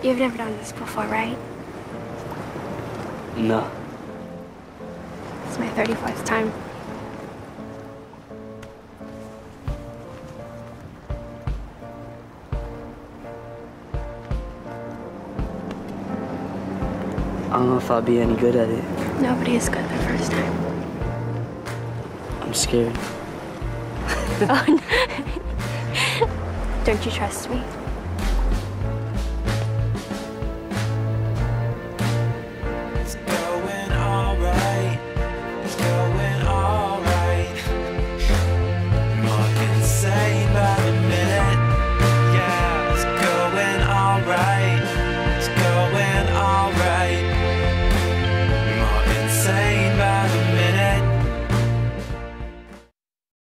You've never done this before, right? No. It's my 31st time. I don't know if I'll be any good at it. Nobody is good the first time. I'm scared. Oh, no. Don't you trust me?